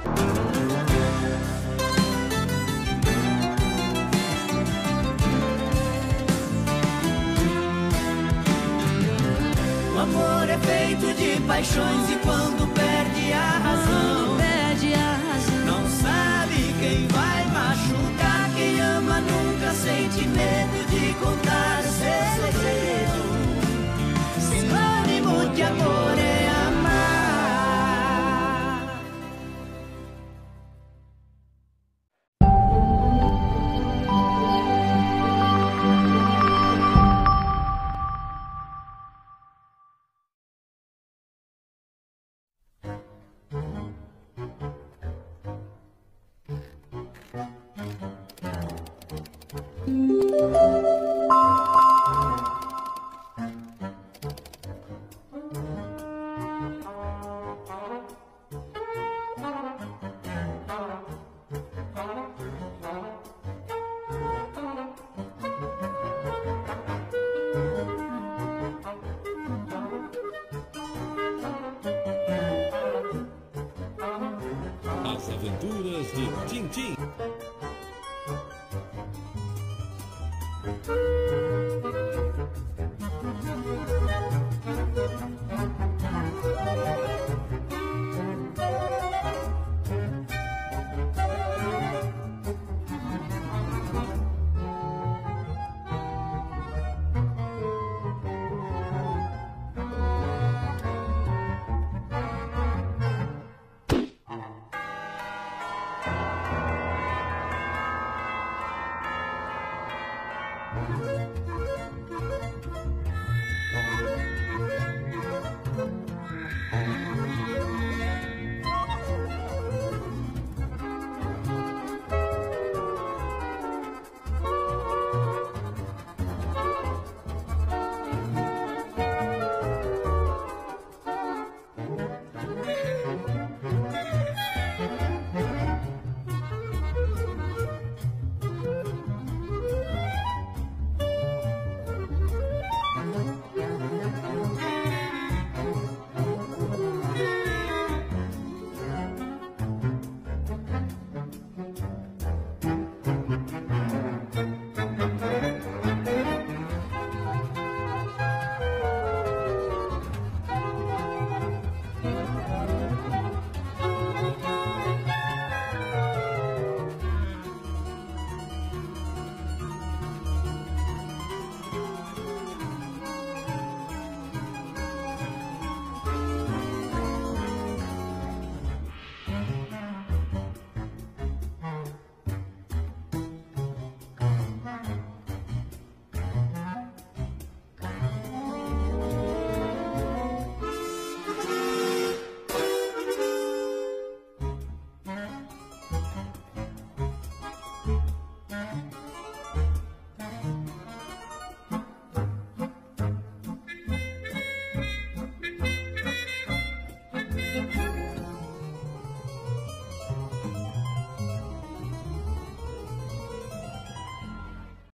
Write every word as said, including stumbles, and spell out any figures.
O amor é feito de paixões e quando perde a razão, perde a razão. Não sabe quem vai machucar. Quem ama nunca sente medo de contar o seu segredo. Sinônimo de amor é amar. As Aventuras de Tintim.